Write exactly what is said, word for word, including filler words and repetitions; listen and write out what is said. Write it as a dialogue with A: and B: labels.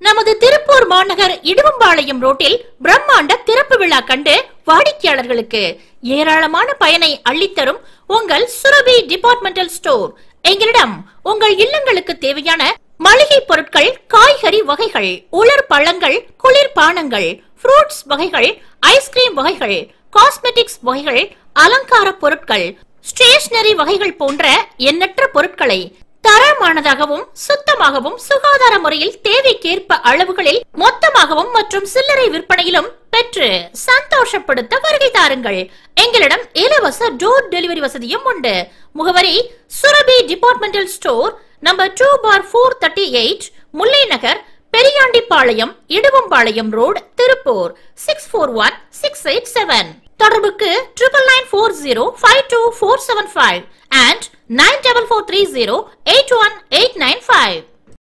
A: நமது திருப்பூர் மாநகர் இடுவம்பாளையம் ரோட்டில் பிரம்மாண்ட திறப்பு விழா கண்டு வாடிக்கையாளர்களுக்கு ஏராளமான பயனை அள்ளித்தரும் உங்கள் சுரபி டிபார்ட்மெண்டல் ஸ்டோர். எங்களிடம் உங்கள் இல்லங்களுக்கு தேவையான மளிகை பொருட்கள், காய்கறி வகைகள், உலர் பழங்கள், குளிர் பானங்கள், ஃப்ரூட்ஸ் வகைகள், ஐஸ்கிரீம் வகைகள், காஸ்மெட்டிக்ஸ் வகைகள், அலங்கார பொருட்கள், ஸ்டேஷனரி வகைகள் போன்ற எண்ணற்ற பொருட்களை தரமானதாகவும் சுத்தமாகவும் சுகாதார முறையில் தேவைக்கேற்ப அளவுகளில் மொத்தமாகவும் மற்றும் சில்லறை விற்பனையிலும் பெற்று சந்தோஷப்படுத்த வருகை தாருங்கள். எங்களிடம் இலவச டோர் டெலிவரி வசதியும் உண்டு. முகவரி Surabhi departmental store, number two four four thirty eight, Mullai Nagar, Periyandipalayam, Iduvampalayam road, Tiruppur six four one six eight seven. தொடர்புக்கு triple nine four zero five two four seven five and nine four four three zero eight one eight nine five.